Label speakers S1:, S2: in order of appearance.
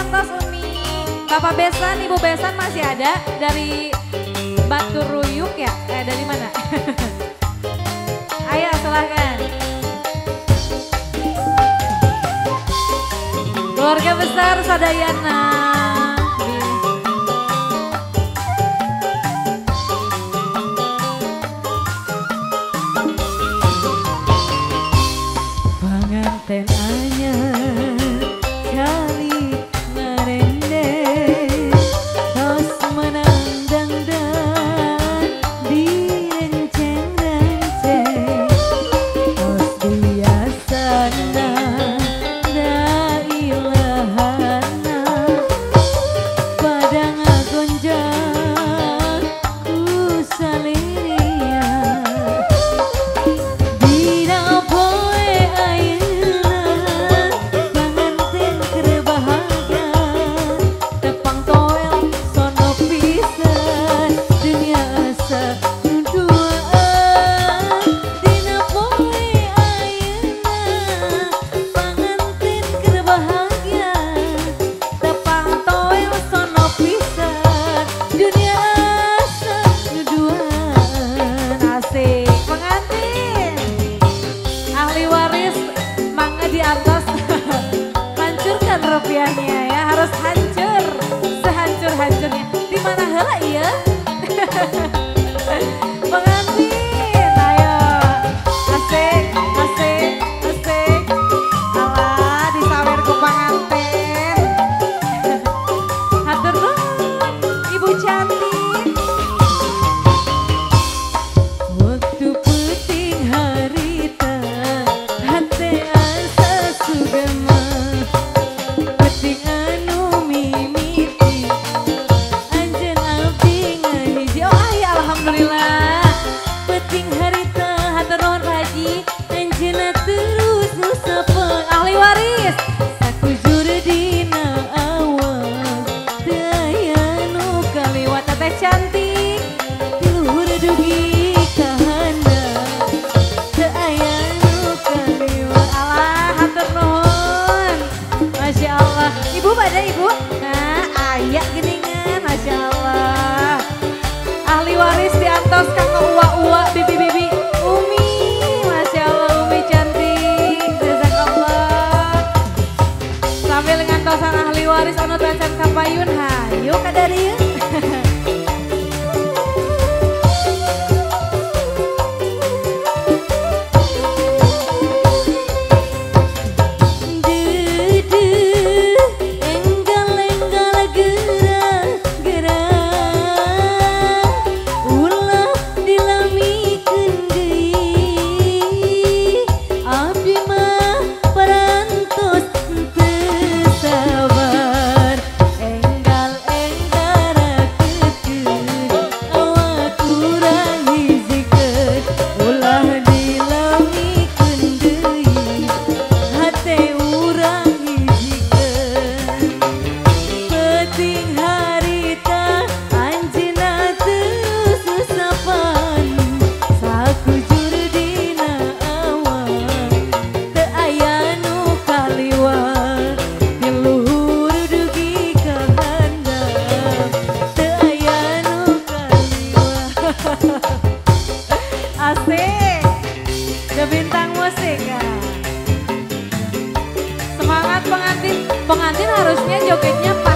S1: diantos Umi. Bapak Besan, Ibu Besan masih ada dari Batu Ruyuk ya? Dari mana? Ayo silahkan. Keluarga besar Sadayana. Panganten anyar kali ngarende tos menang dangdan direnceng-renceng tos biasana da ilahana padang gonjang ku saliria dina poe ayeuna panganten keur bahagia tepang toel sono pisan dunia asa duaan dina poe ayeuna panganten keur bahagia tepang toel sono pisan dunia asa duaan asik pengantin ahli waris mangga di atas hancurkan rupiahnya ya harus hancur sehancur-hancurnya di mana heula ieu pengantin ayo asik asik asik alah disawer ku pangantin hatur nuhun ibu cantik. Waktu penting harita hate asa sugama penting anu mimiti anjeun abdi ngahiji oh aya alhamdulillah penting harita hatur nuhun Pak Haji anjeunna terus nu sapeng ahli waris sakujur dina awan teu aya nu kaliwat teteh cantik tiluhur dugi ka handap teu aya nu kaliwat alah hatur nuhun Masya Allah ibu pada ibu nah aya geuningan Masya Allah ahli waris diantos kakak uwa-uwa bibi-bibi Umi Masya Allah Umi cantik jazakallah sambil ngantosan ahli waris anu tacan kapayun hayu kadarieu enggal-enggal gerak-gerak ulah dilamikeun deui abdi mah parantos teu sabar enggal-enggal rakeun awak urang hijikeun ulah dilamikeun deui hate urang hijikeun penting harita anjeunna teu susapan sakujur dina awan teu aya nu kaliwat tiluhur dugi ka handap teu aya nu kaliwat asik The Bintang Musik ya. Semangat pengantin, pengantin harusnya jogetnya